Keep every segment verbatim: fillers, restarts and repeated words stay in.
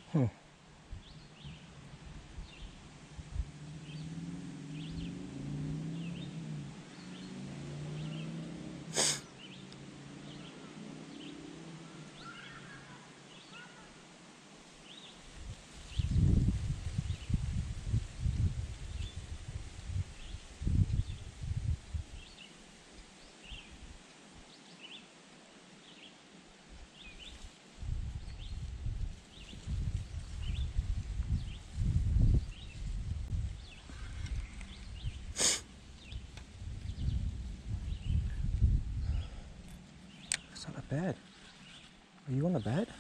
Hmm. It's not a bed. Are you on the bed?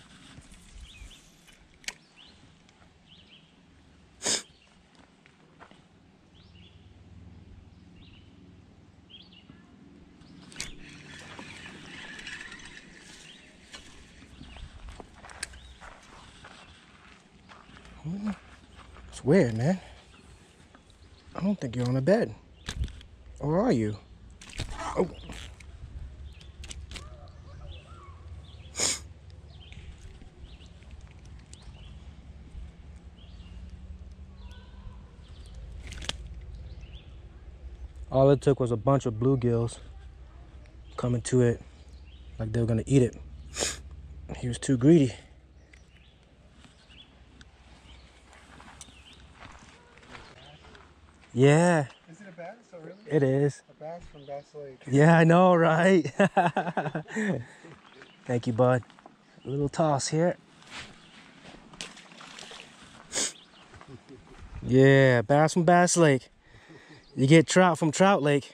It's weird, man. I don't think you're on a bed. Or are you? Oh. All it took was a bunch of bluegills coming to it like they were gonna eat it. He was too greedy. Yeah. Is it a bass? Oh, really? It is. A bass from Bass Lake. Yeah, I know, right? Thank you, bud. A little toss here. Yeah, bass from Bass Lake. You get trout from Trout Lake.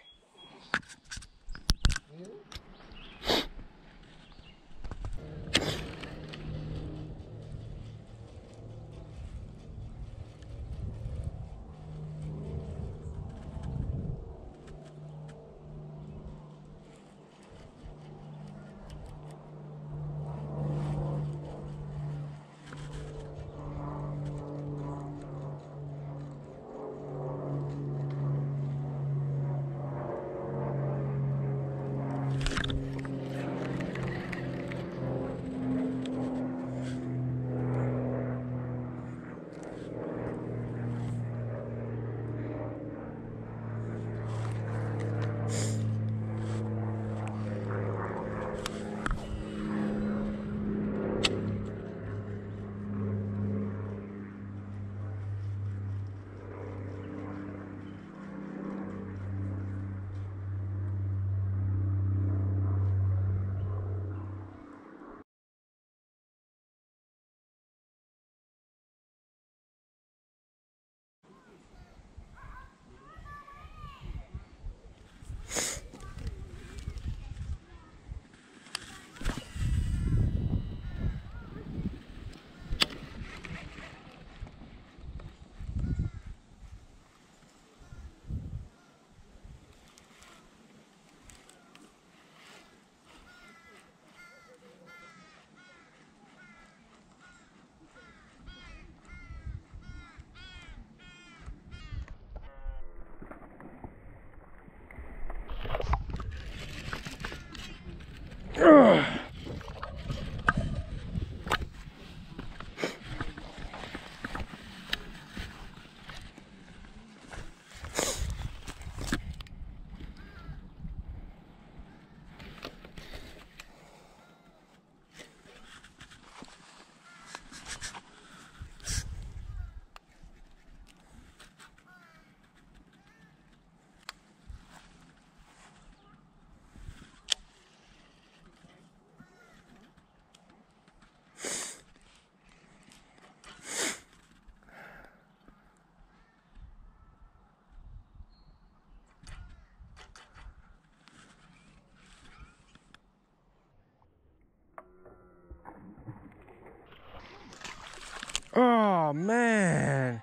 Oh, man.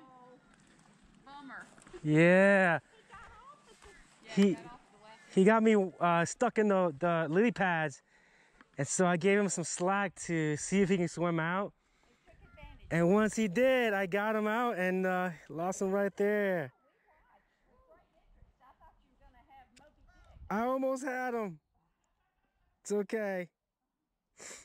Bummer. Yeah. He Yeah, got off the left. he got me uh, stuck in the, the lily pads. And so I gave him some slack to see if he can swim out. He took advantage. And once he did, I got him out and uh, lost him right there. I thought you were gonna have Moby Dick. I almost had him. It's okay.